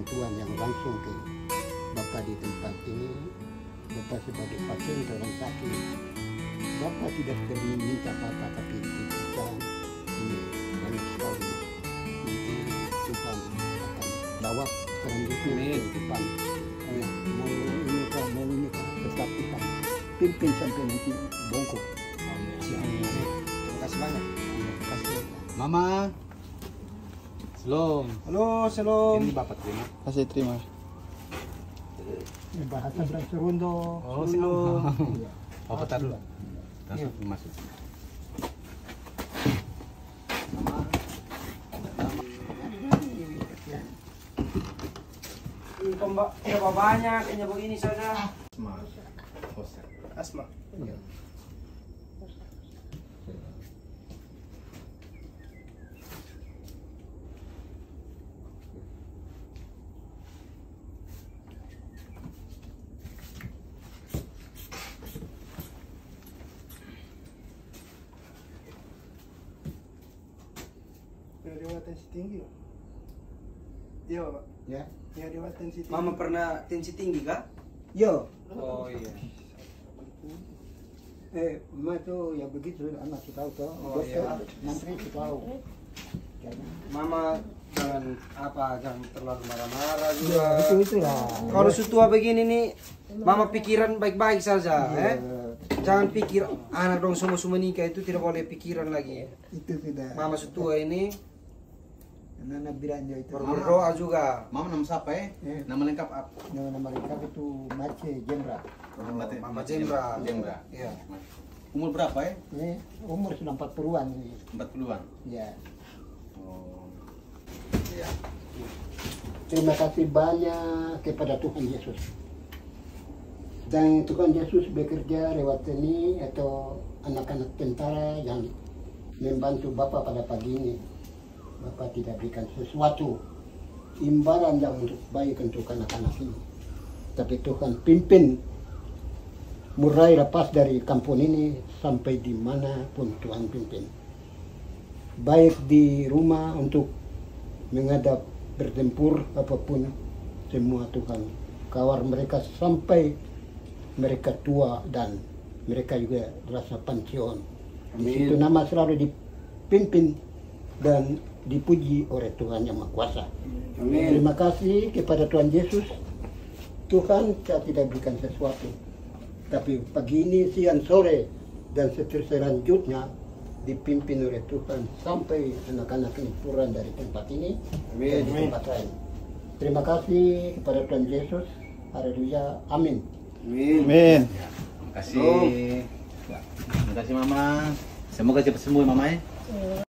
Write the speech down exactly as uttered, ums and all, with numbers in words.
bantuan yang langsung ke Bapak di tempat ini. Bapak sebagai pasien orang sakit, Bapak tidak perlu minta apa-apa, tapi kita ini banyak sekali. Nanti Tuhan akan jawab selanjutnya ke depan. Ya, mau ini kah, mau ini kah, tetap kita pimpin sampai nanti bongkok. Terima kasih banyak. Terima kasih. Mama, Shalom. Halo, Shalom. Ini Bapak terima. Kasih terima. Ini bahasa Bahasa Rondo. Oh, Shalom. Bapak taruh. Langsung masuk. Ini pembak, berapa banyak ini begini saja. Asma. Hoser. Asma. Iya. Yang dewa tensi tinggi, Pak. Iya, Pak. Ya. Yang dewa tensi tinggi. Mama pernah tensi tinggi kah? Yo. Oh iya. Eh, Ma tuh ya begitu, anak kita tahu tuh. Oh, Dokter, iya. nanti kita tahu. Jadi, Mama jangan apa, jangan terlalu marah-marah ya, juga. itu itu lah. Kalau sutua begini nih, Mama pikiran baik-baik saja, eh. Jangan pikir anak dong semua-semua nikah itu tidak boleh pikiran lagi. Itu tidak. Mama sutua ini Nana bilang dia itu. baru berdoa juga. Mama nama siapa ya? Eh. Nama lengkap apa? Nama nama lengkap itu Mace Jendra. Mama Mama Jembra. Jembra. Iya. Umur berapa ya? Ini umur sudah empat puluhan ini. empat puluhan. Ya. Oh. Iya. Terima kasih banyak kepada Tuhan Yesus. Dan Tuhan Yesus bekerja lewat ini atau anak-anak tentara yang membantu Bapak pada pagi ini. Bapak tidak berikan sesuatu imbalan yang untuk baik untuk anak-anak ini. Tapi Tuhan pimpin murai lepas dari kampung ini sampai dimanapun Tuhan pimpin. Baik di rumah untuk menghadap bertempur apapun, semua Tuhan kawal mereka sampai mereka tua dan mereka juga rasa pensiun. Di situ nama selalu dipimpin dan dipuji oleh Tuhan Yang Maha Kuasa. Amin. Terima kasih kepada Tuhan Yesus. Tuhan saya tidak berikan sesuatu, tapi pagi ini, siang, sore, dan seterusnya dipimpin oleh Tuhan sampai anak-anak ini pulang dari tempat ini dan di tempat lain. Terima kasih kepada Tuhan Yesus. Haleluya. Amin. Amin. Amin. Terima kasih. Terima kasih Mama. Semoga cepat sembuh Mama ya.